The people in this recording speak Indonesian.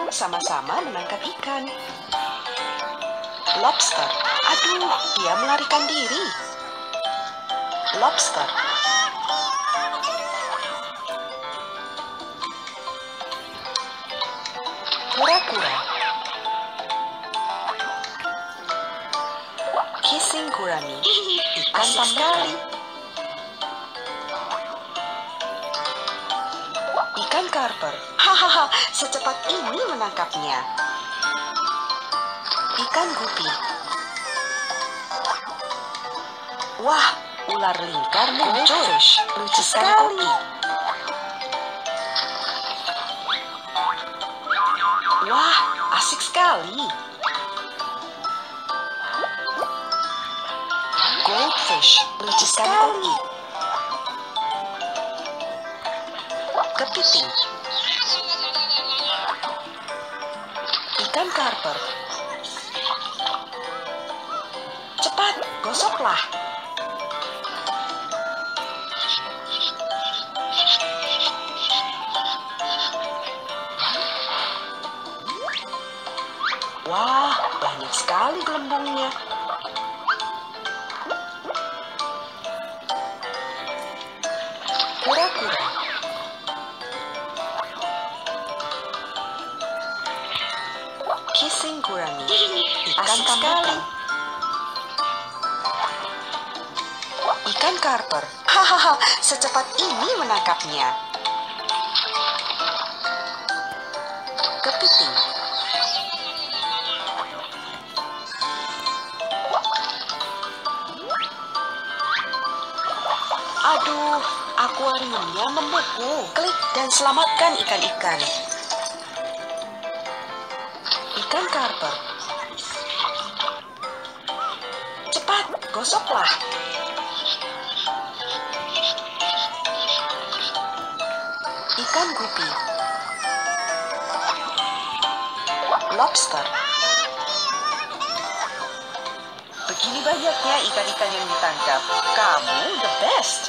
sama-sama menangkap ikan. Lobster. Aduh, dia melarikan diri. Lobster. Kura-kura. Kissing gurami. Ikan tambakan. Ikan karper. Hahaha, secepat ini menangkapnya. Ikan gupi. Wah, ular lingkar muncul. Lucu sekali. Wah, asik sekali. Goldfish, lucu sekali. Kepiting. Ikan karper. Cepat, gosoklah. Wah, banyak sekali gelembungnya. Kura-kura. Kissing gurami. Ikan tambakan. Ikan karper. Hahaha, secepat ini menangkapnya. Kepiting. Aduh, akuariumnya membeku. Klik dan selamatkan ikan-ikan. Ikan karper. Cepat, gosoklah. Ikan gupi. Lobster. Begini banyaknya ikan-ikan yang ditangkap. Kamu the best.